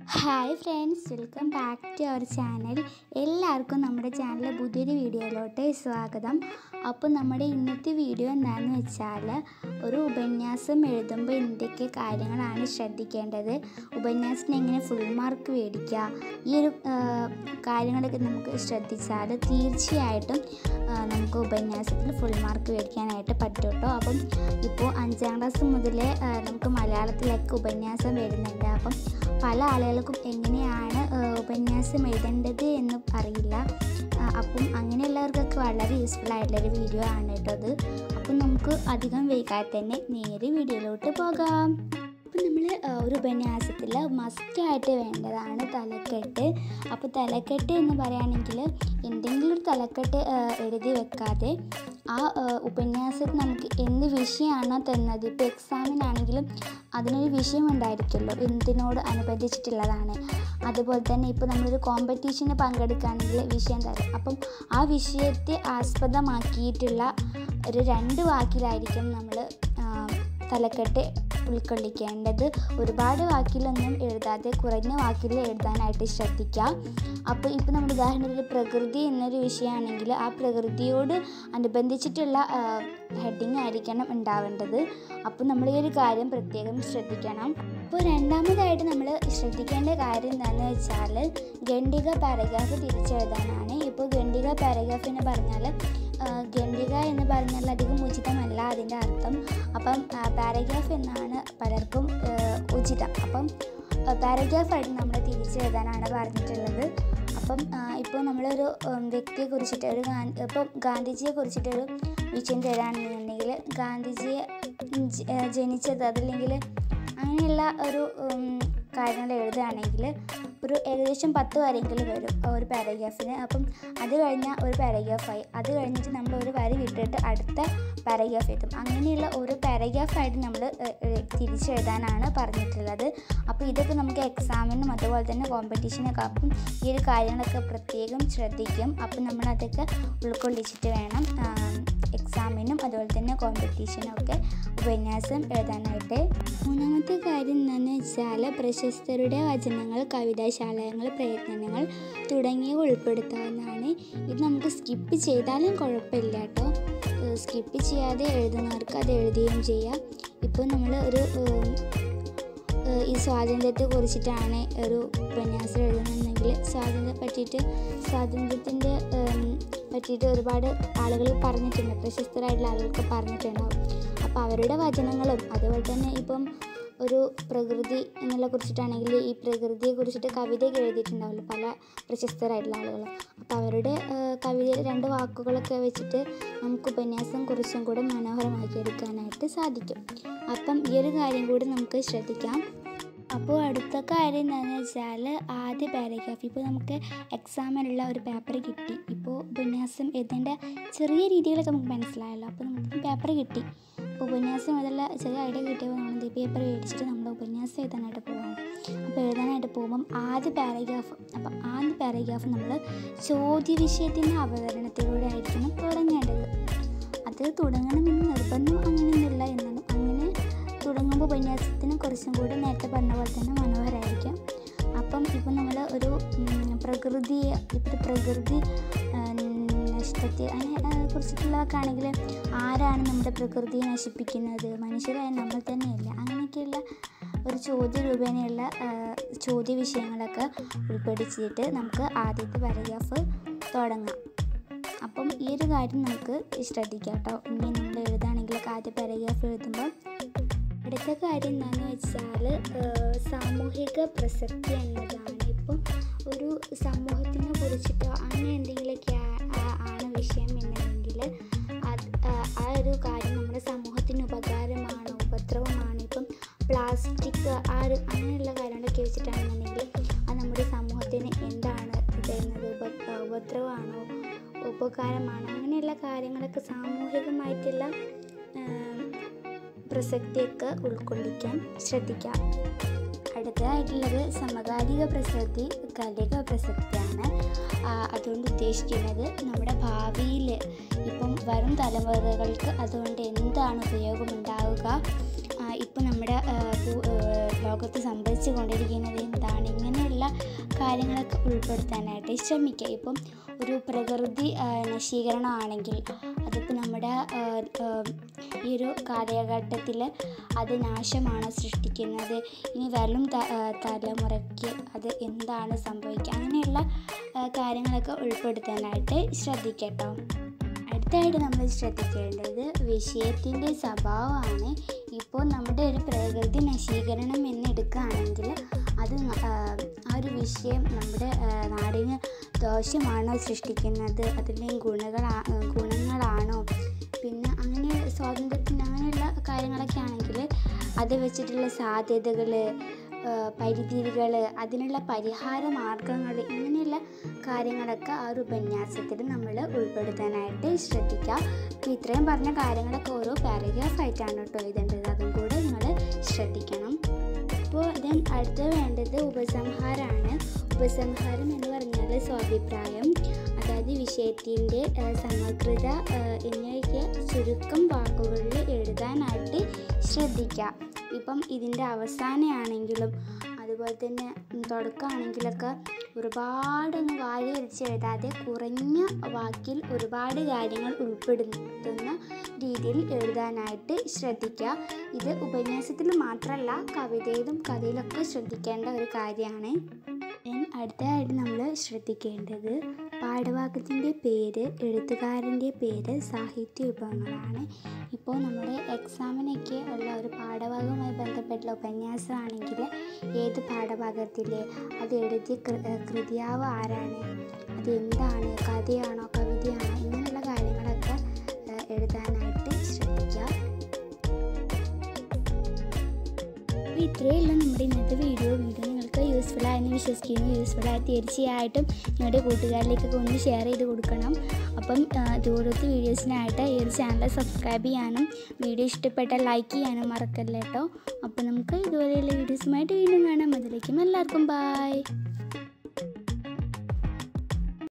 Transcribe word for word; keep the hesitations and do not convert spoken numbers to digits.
Hi friends, welcome back to our channel. എല്ലാവർക്കും നമ്മുടെ ചാനലിലെ പുതിയൊരു വീഡിയോയിലോട്ട് സ്വാഗതം. അപ്പോൾ നമ്മുടെ ഇന്നത്തെ വീഡിയോ എന്താണെന്ന് വെച്ചാൽ, ഒരു ഉപന്യാസം എഴുതുമ്പോൾ എന്തൊക്കെ കാര്യങ്ങളാണ് ശ്രദ്ധിക്കേണ്ടത്, ഉപന്യാസത്തിന് എങ്ങനെ ഫുൾ മാർക്ക് മേടിക്കുക, ഈ ഒരു കാര്യങ്ങളൊക്കെ നമുക്ക് ശ്രദ്ധിച്ചാൽ തീർച്ചയായിട്ടും നമുക്ക് ഉപന്യാസത്തിൽ ഫുൾ മാർക്ക് മേടിക്കാനായിട്ട് പറ്റും കേട്ടോ. അപ്പം ഇപ്പോൾ അഞ്ചാം ക്ലാസ് മുതലേ നമുക്ക് മലയാളത്തിലൊക്കെ ഉപന്യാസം വരുന്നുണ്ട്. അപ്പം പല ആളുകൾക്കും എങ്ങനെയാണ് ഉപന്യാസം എഴുതേണ്ടത് എന്ന് അറിയില്ല. അപ്പം അങ്ങനെയുള്ളവർക്കൊക്കെ വളരെ യൂസ്ഫുൾ ആയിട്ടുള്ളൊരു വീഡിയോ ആണ് കേട്ടോ അത്. അപ്പം നമുക്ക് അധികം വൈകാതെ തന്നെ നേരെ വീഡിയോയിലോട്ട് പോകാം. അപ്പം നമ്മൾ ഒരു ഉപന്യാസത്തിൽ മസ്റ്റായിട്ട് വേണ്ടതാണ് തലക്കെട്ട്. അപ്പോൾ തലക്കെട്ട് എന്ന് പറയുകയാണെങ്കിൽ എന്തെങ്കിലും ഒരു തലക്കെട്ട് എഴുതി വെക്കാതെ ആ ഉപന്യാസത്തിൽ നമുക്ക് എന്ത് വിഷയമാണോ തന്നത്, ഇപ്പോൾ എക്സാമിനാണെങ്കിലും അതിനൊരു വിഷയം ഉണ്ടായിരിക്കുമല്ലോ, എന്തിനോട് അനുബന്ധിച്ചിട്ടുള്ളതാണ്. അതുപോലെ തന്നെ ഇപ്പോൾ നമ്മളൊരു കോമ്പറ്റീഷന് പങ്കെടുക്കുകയാണെങ്കിൽ വിഷയം തരും. അപ്പം ആ വിഷയത്തെ ആസ്പദമാക്കിയിട്ടുള്ള ഒരു രണ്ട് വാക്കിലായിരിക്കും നമ്മൾ തലക്കെട്ട് ഉൾക്കൊള്ളിക്കേണ്ടത്. ഒരുപാട് വാക്കിലൊന്നും എഴുതാതെ കുറഞ്ഞ വാക്കിൽ എഴുതാനായിട്ട് ശ്രദ്ധിക്കുക. അപ്പോൾ ഇപ്പോൾ നമ്മുടെ ഉദാഹരണത്തിൽ പ്രകൃതി എന്നൊരു വിഷയമാണെങ്കിൽ ആ പ്രകൃതിയോട് അനുബന്ധിച്ചിട്ടുള്ള ഹെഡിങ് ആയിരിക്കണം ഉണ്ടാവേണ്ടത്. അപ്പോൾ നമ്മൾ ഈ ഒരു കാര്യം പ്രത്യേകം ശ്രദ്ധിക്കണം. അപ്പോൾ രണ്ടാമതായിട്ട് നമ്മൾ ശ്രദ്ധിക്കേണ്ട കാര്യം എന്താണെന്ന് വെച്ചാൽ, ഖണ്ഡിക പാരഗ്രാഫ് തിരിച്ചെഴുതാനാണ്. ഇപ്പോൾ ഖണ്ഡിക പാരഗ്രാഫ് എന്ന് പറഞ്ഞാൽ, ഖണ്ഡിക എന്ന് പറഞ്ഞാൽ അധികം ഉചിതമല്ല അതിൻ്റെ അർത്ഥം. അപ്പം പാരഗ്രാഫ് എന്നാണ് പലർക്കും ഉചിതം. അപ്പം പാരഗ്രാഫായിട്ട് നമ്മൾ തിരിച്ചെഴുതാനാണ് പറഞ്ഞിട്ടുള്ളത്. അപ്പം ഇപ്പോൾ നമ്മളൊരു വ്യക്തിയെ കുറിച്ചിട്ട് ഒരു ഇപ്പം ഗാന്ധിജിയെ കുറിച്ചിട്ടൊരു വിഷയം തരാണെന്നുണ്ടെങ്കിൽ, ഗാന്ധിജിയെ ജനിച്ചത് അതല്ലെങ്കിൽ അങ്ങനെയുള്ള ഒരു കാര്യങ്ങൾ എഴുതുകയാണെങ്കിൽ ഒരു ഏകദേശം പത്ത് വരെയെങ്കിലും വരും ഒരു പാരഗ്രാഫിന്. അപ്പം അത് കഴിഞ്ഞാൽ ഒരു പാരഗ്രാഫായി, അത് കഴിഞ്ഞിട്ട് നമ്മൾ ഒരു വരി വിട്ടിട്ട് അടുത്ത പാരഗ്രാഫ് എത്തും. അങ്ങനെയുള്ള ഒരു പാരഗ്രാഫായിട്ട് നമ്മൾ തിരിച്ചെഴുതാനാണ് പറഞ്ഞിട്ടുള്ളത്. അപ്പോൾ ഇതൊക്കെ നമുക്ക് എക്സാമിനും അതുപോലെ തന്നെ കോമ്പറ്റീഷനൊക്കെ അപ്പം ഈ ഒരു കാര്യങ്ങളൊക്കെ പ്രത്യേകം ശ്രദ്ധിക്കും. അപ്പം നമ്മളതൊക്കെ ഉൾക്കൊള്ളിച്ചിട്ട് വേണം എക്സാമിനും അതുപോലെ തന്നെ കോമ്പറ്റീഷനും ഒക്കെ ഉപന്യാസം എഴുതാനായിട്ട്. മൂന്നാമത്തെ കാര്യം എന്താണെന്ന് വെച്ചാൽ, പ്രശസ്തരുടെ വചനങ്ങൾ, കവിതാശാലകൾ, പ്രയത്നങ്ങൾ തുടങ്ങിയവ ഉൾപ്പെടുത്താവുന്നതാണ്. ഇത് നമുക്ക് സ്കിപ്പ് ചെയ്താലും കുഴപ്പമില്ല കേട്ടോ. സ്കിപ്പ് ചെയ്യാതെ എഴുതുന്നവർക്ക് അത് എഴുതുകയും ചെയ്യാം. ഇപ്പോൾ നമ്മൾ ഒരു ഈ സ്വാതന്ത്ര്യത്തെ കുറിച്ചിട്ടാണ് ഒരു ഉപന്യാസം എഴുതുന്നുണ്ടെങ്കിൽ, സ്വാതന്ത്ര്യത്തെ പറ്റിയിട്ട് സ്വാതന്ത്ര്യത്തിൻ്റെ പറ്റിയിട്ട് ഒരുപാട് ആളുകൾ പറഞ്ഞിട്ടുണ്ട്, പ്രശസ്തരായിട്ടുള്ള ആളുകൾക്ക് പറഞ്ഞിട്ടുണ്ടാവും. അപ്പോൾ അവരുടെ വചനങ്ങളും അതുപോലെ തന്നെ ഇപ്പം ഒരു പ്രകൃതി എന്നുള്ള കുറിച്ചിട്ടാണെങ്കിൽ ഈ പ്രകൃതിയെ കുറിച്ചിട്ട് കവിതയൊക്കെ എഴുതിയിട്ടുണ്ടാവില്ല പല പ്രശസ്തരായിട്ടുള്ള ആളുകൾ. അപ്പോൾ അവരുടെ കവിതയിൽ രണ്ട് വാക്കുകളൊക്കെ വെച്ചിട്ട് നമുക്ക് ഉപന്യാസം കുറച്ചും കൂടെ മനോഹരമാക്കി എടുക്കാനായിട്ട് സാധിക്കും. അപ്പം ഈ ഒരു കാര്യം കൂടി നമുക്ക് ശ്രദ്ധിക്കാം. അപ്പോൾ അടുത്ത കാര്യം എന്താണെന്ന് വെച്ചാൽ, ആദ്യ പാരഗ്രാഫ്. ഇപ്പോൾ നമുക്ക് എക്സാമിനുള്ള ഒരു പേപ്പർ കിട്ടി, ഇപ്പോൾ ഉപന്യാസം എഴുതേണ്ട ചെറിയ രീതികളൊക്കെ നമുക്ക് മനസ്സിലായല്ലോ. അപ്പോൾ നമുക്ക് പേപ്പർ കിട്ടി, ഉപന്യാസം എഴുതുള്ള ചെറിയ ഐഡിയ കിട്ടിയപ്പോൾ നമ്മൾ ഈ പേപ്പർ മേടിച്ചിട്ട് നമ്മൾ ഉപന്യാസം എഴുതാനായിട്ട് പോവാണ്. അപ്പോൾ എഴുതാനായിട്ട് പോകുമ്പം ആദ്യ പാരഗ്രാഫ് അപ്പം ആദ്യ പാരഗ്രാഫ് നമ്മൾ ചോദ്യ വിഷയത്തിൻ്റെ അവതരണത്തിലൂടെ ആയിരിക്കണം തുടങ്ങേണ്ടത്. അത് തുടങ്ങണമെന്ന് നിർബന്ധം അങ്ങനെയൊന്നുമില്ല, എന്നാലും അങ്ങനെ തുടങ്ങുമ്പോൾ ഉപന്യാസത്തിന് കുറച്ചും കൂടി നേരത്തെ പറഞ്ഞ പോലെ തന്നെ മനോഹരമായിരിക്കും. അപ്പം ഇപ്പോൾ നമ്മൾ ഒരു പ്രകൃതിയെ ഇപ്പോൾ പ്രകൃതി നഷ്ടത്തെ അതിനെ കുറിച്ചിട്ടുള്ളതൊക്കെ ആണെങ്കിൽ, ആരാണ് നമ്മുടെ പ്രകൃതിയെ നശിപ്പിക്കുന്നത്, മനുഷ്യരായ നമ്മൾ തന്നെയല്ല, അങ്ങനെയൊക്കെയുള്ള ഒരു ചോദ്യ രൂപേണയുള്ള ചോദ്യ വിഷയങ്ങളൊക്കെ ഉൾപ്പെടുത്തിയിട്ട് നമുക്ക് ആദ്യത്തെ പാരഗ്രാഫ് തുടങ്ങാം. അപ്പം ഈ ഒരു കാര്യം നമുക്ക് ശ്രദ്ധിക്കാം കേട്ടോ. ഇനി നമ്മൾ എഴുതുകയാണെങ്കിൽ ആദ്യ പാരഗ്രാഫ് എഴുതുമ്പോൾ. അടുത്ത കാര്യം എന്താണെന്ന് വെച്ചാൽ, സാമൂഹിക പ്രസക്തി എന്നതാണ്. ഇപ്പം ഒരു സമൂഹത്തിനെ കുറിച്ചിട്ടോ അങ്ങനെ എന്തെങ്കിലുമൊക്കെ ആണ് വിഷയം എന്നുണ്ടെങ്കിൽ, അത് ആ ഒരു കാര്യം നമ്മുടെ സമൂഹത്തിന് ഉപകാരമാണോ ഉപദ്രവമാണോ, ഇപ്പം പ്ലാസ്റ്റിക് ആ ഒരു അങ്ങനെയുള്ള കാര്യങ്ങളൊക്കെ വെച്ചിട്ടാണെന്നുണ്ടെങ്കിൽ അത് നമ്മുടെ സമൂഹത്തിന് എന്താണ് തരുന്നത്, ഉപ ഉപദ്രവമാണോ ഉപകാരമാണോ, അങ്ങനെയുള്ള കാര്യങ്ങളൊക്കെ സാമൂഹികമായിട്ടുള്ള പ്രസക്തിയൊക്കെ ഉൾക്കൊള്ളിക്കാൻ ശ്രദ്ധിക്കാം. അടുത്തതായിട്ടുള്ളത് സമകാലിക പ്രസക്തി, കലിക പ്രസക്തിയാണ്. അതുകൊണ്ട് ഉദ്ദേശിക്കുന്നത് നമ്മുടെ ഭാവിയിൽ ഇപ്പം വരും തലമുറകൾക്ക് അതുകൊണ്ട് എന്താണ് ഉപയോഗമുണ്ടാവുക, ഇപ്പം നമ്മുടെ ലോകത്ത് സംഭവിച്ചു കൊണ്ടിരിക്കുന്നത് എന്താണ്, ഇങ്ങനെ കാര്യങ്ങളൊക്കെ ഉൾപ്പെടുത്താനായിട്ട് ശ്രമിക്കുക. ഇപ്പം ഒരു പ്രകൃതി നശീകരണമാണെങ്കിൽ അതിപ്പോൾ നമ്മുടെ ഈ ഒരു കാലഘട്ടത്തിൽ അത് നാശമാണ് സൃഷ്ടിക്കുന്നത്, ഇനി വരും തലമുറയ്ക്ക് അത് എന്താണ് സംഭവിക്കുക, അങ്ങനെയുള്ള കാര്യങ്ങളൊക്കെ ഉൾപ്പെടുത്താനായിട്ട് ശ്രദ്ധിക്കട്ടോ. അടുത്തായിട്ട് നമ്മൾ ശ്രദ്ധിക്കേണ്ടത് വിഷയത്തിൻ്റെ സ്വഭാവമാണ്. ഇപ്പോൾ നമ്മുടെ ഒരു പ്രകൃതി നശീകരണം എന്നെടുക്കുകയാണെങ്കിൽ അത് ആ ഒരു വിഷയം നമ്മുടെ നാടിന് ദോഷമാണോ സൃഷ്ടിക്കുന്നത്, അതിൻ്റെ ഗുണങ്ങളാ ഗുണങ്ങളാണോ പിന്നെ അങ്ങനെ സ്വാതന്ത്ര്യത്തിന് അങ്ങനെയുള്ള കാര്യങ്ങളൊക്കെ ആണെങ്കിൽ അത് വെച്ചിട്ടുള്ള സാധ്യതകൾ, പരിധികൾ, അതിനുള്ള പരിഹാര മാർഗങ്ങൾ, ഇങ്ങനെയുള്ള കാര്യങ്ങളൊക്കെ ആ ഒരു ഉപന്യാസത്തിൽ നമ്മൾ ഉൾപ്പെടുത്താനായിട്ട് ശ്രദ്ധിക്കുക. അപ്പോൾ ഇത്രയും പറഞ്ഞ കാര്യങ്ങളൊക്കെ ഓരോ പാരഗ്രാഫായിട്ടാണ് കേട്ടോ എഴുതേണ്ടത്, അതും കൂടെ നിങ്ങൾ ശ്രദ്ധിക്കണം. അപ്പോൾ ദെൻ അടുത്ത് വേണ്ടത് ഉപസംഹാരമാണ്. ഉപസംഹാരം എന്ന് പറഞ്ഞാൽ സ്വാഭിപ്രായം, അതായത് വിഷയത്തിൻ്റെ സമഗ്രത എന്നിവയ്ക്ക് ചുരുക്കം വാക്കുകളിൽ എഴുതാനായിട്ട് ശ്രദ്ധിക്കുക. ഇപ്പം ഇതിൻ്റെ അവസാനമാണെങ്കിലും അതുപോലെ തന്നെ തുടക്കമാണെങ്കിലൊക്കെ ഒരുപാടൊന്ന് വാരി വലിച്ച് എഴുതാതെ കുറഞ്ഞ വാക്കിൽ ഒരുപാട് കാര്യങ്ങൾ ഉൾപ്പെടുത്തുന്ന രീതിയിൽ എഴുതാനായിട്ട് ശ്രദ്ധിക്കുക. ഇത് ഉപന്യാസത്തിൽ മാത്രമല്ല കവിതയിലും കഥയിലൊക്കെ ശ്രദ്ധിക്കേണ്ട ഒരു കാര്യമാണ്. അടുത്തതായിട്ട് നമ്മൾ ശ്രദ്ധിക്കേണ്ടത് പാഠഭാഗത്തിൻ്റെ പേര്, എഴുത്തുകാരൻ്റെ പേര്, സാഹിത്യ വിഭവങ്ങളാണ്. ഇപ്പോൾ നമ്മുടെ എക്സാമിനൊക്കെ ഉള്ള ഒരു പാഠഭാഗവുമായി ബന്ധപ്പെട്ടുള്ള ഉപന്യാസമാണെങ്കിൽ ഏത് പാഠഭാഗത്തിൽ അത് എഴുതിയ കൃതിയാവ് ആരാണ്, അത് എന്താണ്, കഥയാണോ കവിതയാണോ, ഇങ്ങനെയുള്ള കാര്യങ്ങളൊക്കെ എഴുതാനായിട്ട് ശ്രദ്ധിക്കുക. അപ്പോൾ ഇത്രയുള്ള നമ്മുടെ ഇന്നത്തെ വീഡിയോ വീഡിയോ നിങ്ങൾക്ക് യൂസ്ഫുള്ളായെന്ന് വിശ്വസിക്കുന്നു. യൂസ്ഫുള്ളായി തീർച്ചയായിട്ടും നിങ്ങളുടെ കൂട്ടുകാരിലേക്കൊക്കെ ഒന്ന് ഷെയർ ചെയ്ത് കൊടുക്കണം. അപ്പം ഇതുപോലത്തെ വീഡിയോസിനായിട്ട് ഈ ഒരു ചാനൽ സബ്സ്ക്രൈബ് ചെയ്യാനും വീഡിയോ ഇഷ്ടപ്പെട്ടാൽ ലൈക്ക് ചെയ്യാനും മറക്കല്ല കേട്ടോ. അപ്പോൾ നമുക്ക് ഇതുപോലെയുള്ള വീഡിയോസുമായിട്ട് വീണ്ടും കാണാം. അതിലേക്കും എല്ലാവർക്കും ബൈ.